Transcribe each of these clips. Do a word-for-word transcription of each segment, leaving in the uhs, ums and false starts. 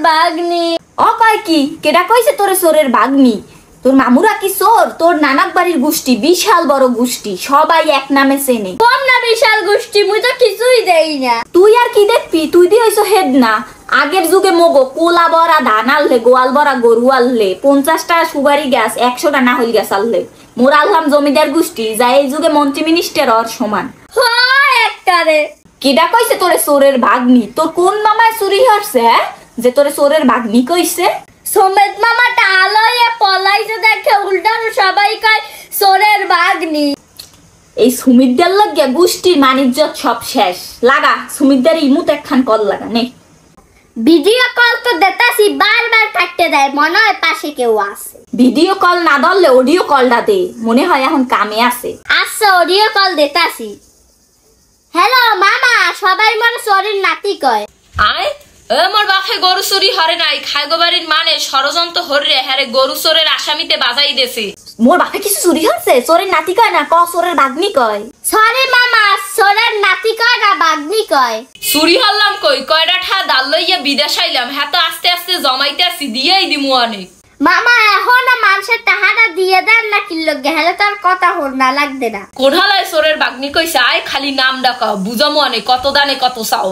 বাগনি। ও কয় কি কেডা কইছে তোরে চোরের বাগনি? তোর মামুরা কি চোর? তোর নানাক বাড়ির গোষ্ঠী বিশাল বড় গোষ্ঠী, সবাই এক নামে চেনে। কম না বিশাল গোষ্ঠী, মুই তো কিছুই দেই না। তুই আর কি দেখবি? তুই দিয়ে হইছো হেড না। আগের যুগে মগো কোলা বড়া ধান আনলে, গোয়াল বড়া গরু আনলে, পঞ্চাশটা সুপারি গাছ, একশোটা নাহল গাছ আনলে। মোর আনলাম জমিদার গোষ্ঠী, যা এই যুগে মন্ত্রী মিনিস্টার ওর সমান। হয় একটারে। কেডা কইছে তোরে চোরের ভাগ্নি? তোর কোন মামায় চুরি হচ্ছে হ্যাঁ, যে তোরে চোরের ভাগ্নি কইছে? সমেত মামা টালয়ে পলাইছে দেখে উল্টানো সবাই কয় চোরের ভাগ্নি। এই সুমিতদার লাগে গোষ্ঠীর মানিজ্যত সব শেষ। লাগা সুমিতদার ইমুত একখান কল লাগা নে। ভিডিও কল তো দেতাছি, বারবার কাটতে দেয়, মনে হয় পাশে কেউ আছে। ভিডিও কল না ধরলে অডিও কলটা দে, মনে হয় এখন কামে আছে। আচ্ছা অডিও কল দেতাছি। হ্যালো মামা, সবাই মনে চোরের নাতি কয়। আয় এ মোর বাপে গরু চুরি হরে নাই, খাইগো বাড়ির মানে ষড়যন্ত্র হরে হ্যারে গরু চোরের আসামিতে বাজাই দেছে। মোর বাপে কিছু চুরি হচ্ছে? চোরের নাতি কয় না, ক চোরের ভাগ্নি কয়। সরি মামা, চোরের নাতি কয় না ভাগ্নি কয়। চুরি হল্লাম কই, কয়টা ঠা দাল লইয়া বিদেশ আইলাম, হ্যাঁ তো আস্তে আস্তে জমাইতে আসি, দিয়েই দিমু অনেক। মামা এখনো মানুষের টাহাটা দিয়ে দেন না কিল্লো গেলে তার কথা হর না লাগবে না। কোঠালায় চোরের ভাগ্নি কইছে, আয় খালি নাম ডাকাও, বুঝামু অনেক কত দানে কত চাও।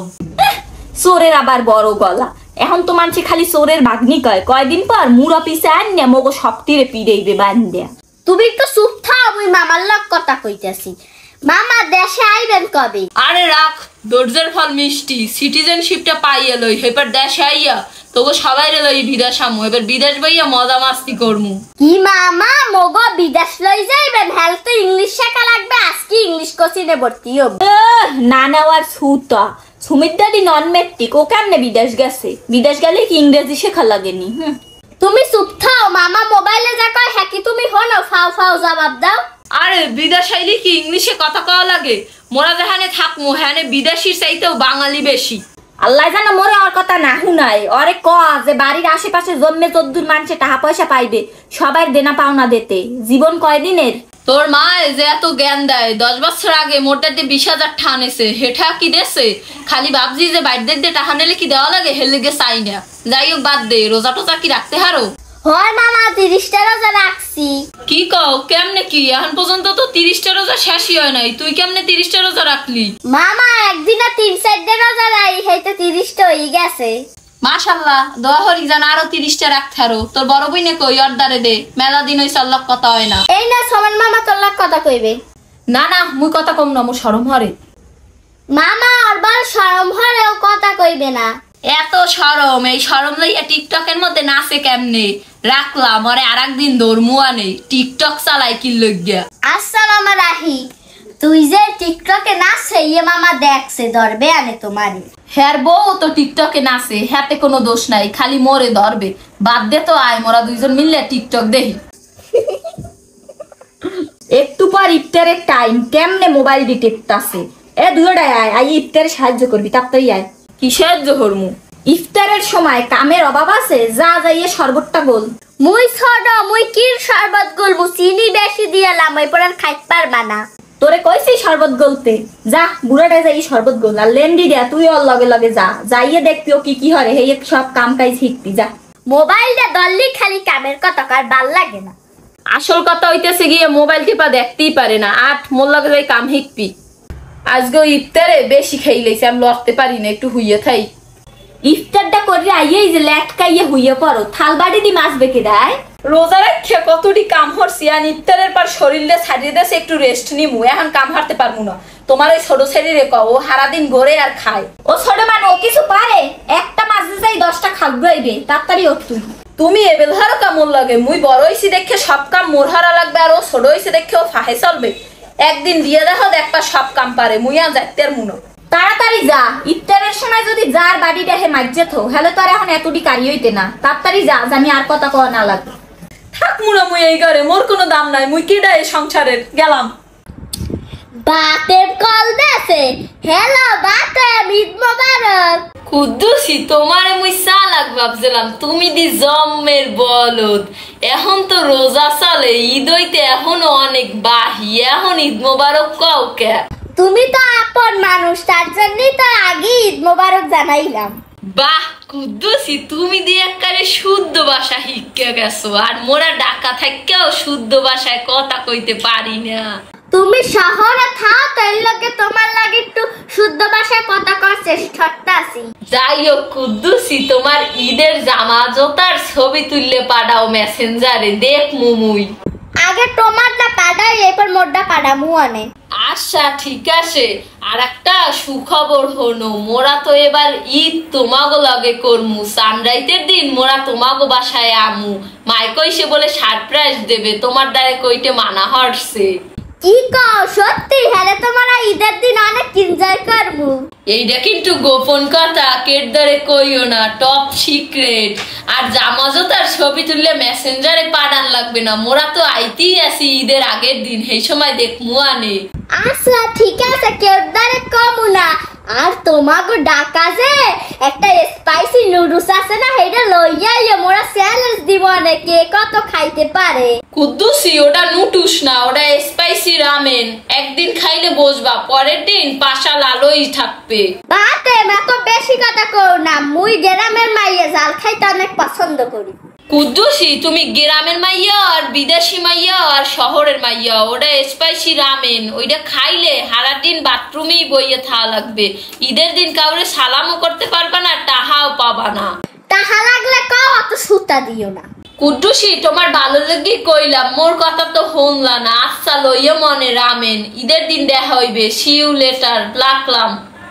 চোরের আবার বড় গলা। এখন তো মানছি খালি চোরের ভাগ্নি কয়, কয়দিন পর মুর অফিসে আন্যা মগো সপ্তিরে পিড়েইবে বান্ধিয়া। তুমি তো চুপ থাও, আমি মামার লগ কথা কইতাছি। মামা দেশে আইবেন কবে? আরে রাখ, দর্জের ফল মিষ্টি, সিটিজেনশিপটা পাইয়া লই, এবার দেশে আইয়া তোকে সবাই রে লই বিদেশ আমু, এবার বিদেশ বইয়া মজা মাস্তি করমু। কি মামা মগো বিদেশ লই যাইবেন? হেল তো ইংলিশ শেখা লাগবে, আজকে ইংলিশ কোচিনে ভর্তি হবো। না নেওয়ার ছুতা সুমিতদারি নন মেট্রিক, ও কেমনে বিদেশ গেছে? বিদেশ গেলে কি ইংরেজি শেখা লাগেনি? হুম তুমি চুপ থাও, মামা মোবাইলে যা কয় হ্যাঁ কি তুমি হনো ফাও ফাও জবাব দাও। আরে বিদেশ আইলে কি ইংলিশে কথা কওয়া লাগে? মোরা যেখানে থাকমু হ্যানে বিদেশির চাইতেও বাঙালি বেশি। আল্লাহ জানো মোরে ওর কথা না হুনাই, অরে ক যে বাড়ির আশেপাশে জন্মে চোদ্দুর মানুষে টাকা পয়সা পাইবে, সবাই দেনা পাওনা দিতে। জীবন কয়দিনের? তোর মা যে এত জ্ঞান দেয়, দশ বছর আগে মোটার দিয়ে বিশ হাজার ঠানেছে, হেঠা কি দেছে? খালি ভাবছি যে বাইরদের দিয়ে টাকা নিলে কি দেওয়া লাগে, হেলে গে চাই না। যাই হোক বাদ দে, রোজা টোজা কি রাখতে হারো? হয় মামা তিরিশটা রোজা রাখছি। কি কও কেমনে কি? এখন পর্যন্ত তো তিরিশটা রোজা শেষই হয় নাই, তুই কেমনে তিরিশটা রোজা রাখলি? মামা একদিনে তিন চারটে রোজা রাই, হেইতে তিরিশটা হয়ে গেছে। মাশাআল্লাহ, দোয়া করি যেন আরো তিরিশটা রাখতে হারো। তোর বড় বইনে কই অর্ডারে দে, মেলা দিন হইছে আল্লাহ কথা হয় না। এই না সমান মামা তোর লগ কথা কইবে। না না মুই কথা কম না, মোর শরম হরে। মামা আরবার শরম হরেও কথা কইবে না। এত শরম, এই শরম লইয়া টিকটকের মধ্যে নাচে কেমনে? রাখলাম আরে আর একদিন দৌড়মুয়া নেই, টিকটক চালাই কি লইয়া। আচ্ছা মামা রাহি, তুই যে টিকটকে নাচছে ইয়ে মামা দেখছে, ধরবে আনে তোমারে। হ্যার বউ তো টিকটকে নাচে, হ্যাতে কোনো দোষ নাই, খালি মোরে ধরবে। বাদ দে তো, আয় মোরা দুইজন মিললে টিকটক দেখি। একটু পর ইফতারের টাইম, কেমনে মোবাইল ডিটেক্ট আছে? এ দুইটাই আয়, আই ইফতারে সাহায্য করবি, তাড়াতাড়ি আয়। কি সাহায্য করমু? ইফতারের সময় কামের অভাব আছে, যা যাইয়ে শরবতটা গোল। মুই ছোট, মুই কি শরবত গলবো? চিনি বেশি দিয়ালাম, ওই পর খাইতে পারবা না। তোরে কইছি শরবত গলতে, যা বুড়াটা যাই শরবত গোল। আর লেন্ডি দেয়া তুই ওর লগে লগে যা, যাইয়ে দেখবি ও কি কি হরে, হেই সব কাম কাজ শিখবি যা। মোবাইলটা দললি খালি কামের কথা কার ভাল লাগে না। আসল কথা হইতেছে গিয়ে মোবাইল টিপা দেখতেই পারে না, আট মোর লগে যাই কাম শিখবি। আজকে ইফতারে বেশি খেয়ে লইছে, আমি লড়তে পারি না, একটু হুইয়ে থাই। ইফতারটা করে আইয়েই যে লেটকাইয়ে হুইয়ে পড়ো, থাল বাড়ি দি মাছ বেঁকে দেয়। রোজা রাখে কতটি কাম হরছি, আর ইফতারের পর শরীরটা ছাড়িয়ে দেছে, একটু রেস্ট নিমু, এখন কাম হারতে পারবো না। তোমার ওই ছোট ছেলে কও, ও সারাদিন ঘরে আর খায়। ও ছোট মানে ও কিছু পারে? একটা মাছ যাই দশটা খাগড়াইবে, তাড়াতাড়ি ওঠ তুই। তুমি এবেলহারও কামড় লাগে, মুই বড় হইছি দেখে সব কাম মোর হারা লাগবে, আর ও ছোট হইছে দেখে ও ফাহে চলবে। একদিন দিয়ে দেখো দেখবা সব কাম পারে, মুই আর যাইতে মুনো। তাড়াতাড়ি যা, ইফতারের সময় যদি যার বাড়িটা হে মাঝে থো, হলে তো আর এখন এতটি কারি হইতে না। তাড়াতাড়ি যা, জানি আর কথা কওয়া না লাগে। থাক মুনা, মুই এই ঘরে, মোর কোনো দাম নাই, মুই কিডা এই সংসারের, গেলাম। বাতের কল দেছে। হ্যালো বাতে, ঈদ মোবারক। কুদ্দুসি তোমারে মুই চালাক ভাবছিলাম, তুমি দি জম্মের বলদ। এখন তো রোজা চলে, ঈদ হইতে এখনো অনেক বাহি, এখন ঈদ মোবারক কও কে? তুমি তো আপন মানুষ, তার জন্যই তো আগে ঈদ মোবারক জানাইলাম। বাহ কুদ্দুসি, তুমি দিয়ে একবারে শুদ্ধ ভাষা শিখে গেছো, আর মোরা ঢাকা থাকেও শুদ্ধ ভাষায় কথা কইতে পারি না। তুমি শহরে থাও তাই লগে তোমার লাগে একটু শুদ্ধ ভাষায় কথা করার চেষ্টা করতেছি। যাই হোক কুদ্দুসি, তোমার ঈদের জামা জোতার ছবি তুললে পাঠাও মেসেঞ্জারে, দেখ মুমুই। আগে তোমারটা পাঠাই, এরপর মোরটা পাঠামু আনে। আচ্ছা ঠিক আছে। আর একটা সুখবর হলো, মোরা তো এবার ঈদ তোমাগো লগে করমু। সানরাইজের দিন মোরা তোমাগো বাসায় আমু। মাই কইছে বলে সারপ্রাইজ দেবে, তোমার দ্বারে কইতে মানা হরছে। কি কও সত্যি? হ্যাঁ তোমার ঈদের দিন অনেক এনজয় করবো। এইটা কিন্তু গোপন কথা, কেট ধরে কইও না, টপ সিক্রেট। আর জামা জোতার ছবি তুললে মেসেঞ্জারে পাঠান লাগবে না, মোরা তো আইতেই আছি ঈদের আগের দিন, সেই সময় দেখমু আনে। আচ্ছা ঠিক আছে, কেউ দ্বারে কমু না। আর তোমাকে ডাকা যে একটা স্পাইসি নুডলস আছে না, সেটা লইয়া মোরা চ্যালেঞ্জ দিব না কে কত খাইতে পারে। কুদ্দুসি, ওটা নুটুস না, ওটা স্পাইসি রামেন। একদিন খাইলে বসবা, পরের দিন পাশা লালই থাকবে। বাতে এত বেশি কথা কও না, মুই গ্রামের মাইয়া জাল খাইতে অনেক পছন্দ করি। কুদ্দুসি, তুমি গ্রামের মাইয়া আর বিদেশি মাইয়া আর শহরের মাইয়া, ওটা স্পাইসি রামেন। ওইটা খাইলে সারাদিন বাথরুমেই বইয়ে থাকা লাগবে। ঈদের দিন কাউরে সালামও করতে পারবা না, টাহাও পাবা না। টাহা লাগলে কও, অত সুতা দিও না। কুদ্দুসি, তোমার ভালো লাগি কইলাম, মোর কথা তো শুনলা না। আচ্ছা লইয়া মনে রামেন, ঈদের দিন দেখা হইবে। সি ইউ লেটার, রাখলাম।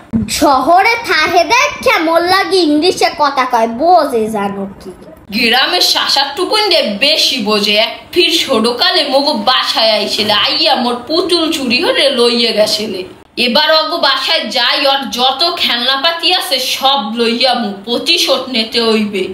শহরে থাহে দেখে মোর লাগি ইংলিশে কথা কয়, বোঝে জানো কি? গ্রামের শাসার টুকুন বেশি বোঝে। এক ফির ছোটকালে মগো বাসায় আইছিলে, আইয়া মোর পুতুল চুরি হলে লইয়া গেছিলে। এবার অগো বাসায় যাই, ওর যত খেলনাপাতি আছে সব লইয়া মু, প্রতিশোধ নিতে হইবে।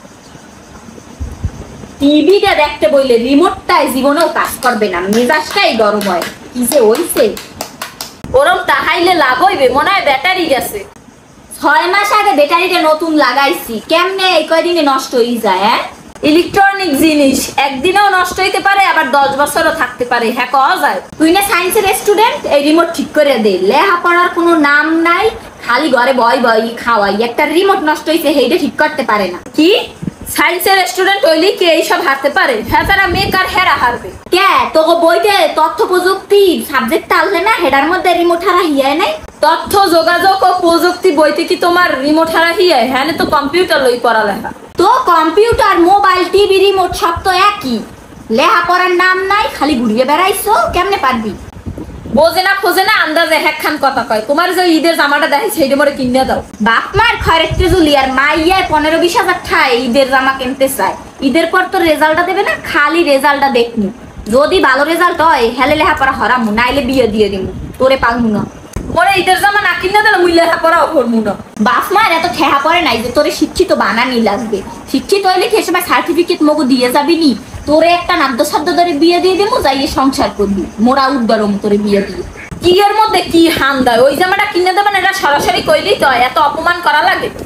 টিভিটা দেখতে বইলে রিমোটটাই জীবনেও কাজ করবে না, মেজাজটাই গরম হয়। কি যে হইছে, ওরম তাহাইলে লাভ হইবে, মনে হয় ব্যাটারি গেছে। ছয় মাস আগে ব্যাটারিটা নতুন লাগাইছি, কেমনে এই কয়দিনে নষ্ট হয়ে যায়? হ্যাঁ, ইলেকট্রনিক জিনিস একদিনেও নষ্ট হইতে পারে, আবার দশ বছরও থাকতে পারে। হ্যাঁ কওয়া যায়। তুই না সায়েন্সের স্টুডেন্ট, এই রিমোট ঠিক করে দে। লেহা পড়ার কোনো নাম নাই, খালি ঘরে বই বই খাওয়াই। একটা রিমোট নষ্ট হয়েছে, সেইটা ঠিক করতে পারে না। কি সায়েন্সের স্টুডেন্ট হইলি কে এইসব হারতে পারে? হ্যাঁ যারা মেকার হেরা হারবে। কে তোকে বইতে তথ্য প্রযুক্তি সাবজেক্ট আনলে না, হেডার মধ্যে রিমোট হারা হিয়ায় নাই? তথ্য যোগাযোগ ও প্রযুক্তি বইতে কি তোমার রিমোট হারা হিয়ায়? হ্যাঁ তো কম্পিউটার লই পড়ালেখা। তো কম্পিউটার, মোবাইল, টিভি, রিমোট সব তো একই। লেহা পড়ার নাম নাই, খালি ঘুরিয়ে বেড়াইছো, কেমনে পারবি? বোঝে না খোঁজে না, আন্দাজে হ্যাকখান কথা কয়। তোমার যে ঈদের জামাটা দেখাই সেইটা মরে কিনে দাও। বাপ মার খয়রের ট্রেজুলি আর মাইয়ায় পনেরো বিশ হাজার ঠায় ঈদের জামা কিনতে চায়। ঈদের পর তো রেজাল্টটা দেবে না, খালি রেজাল্টটা দেখমু। যদি ভালো রেজাল্ট হয় হেলে লেহা পড়া হরামু, নাইলে বিয়ে দিয়ে দিমু, তোরে পালমু না। মরে ঈদের জামা না কিনে দিলে মুই লেহা পড়াও করমু না। বাপ মার এত ঠেহা পড়ে নাই যে তোরে শিক্ষিত বানানি লাগবে। শিক্ষিত হইলে কি সময় সার্টিফিকেট মগু দিয়ে যাবি নি? তোরে একটা নাদ্য শব্দ ধরে বিয়ে দিয়ে দেবো, যাইয়ে সংসার করবি। মোরা উদ্বারম তোরে বিয়ে দিয়ে। কি এর মধ্যে কি হান দেয়? ওই জামাটা কিনে দেবেন, এটা সরাসরি কইলেই তো, এত অপমান করা লাগে?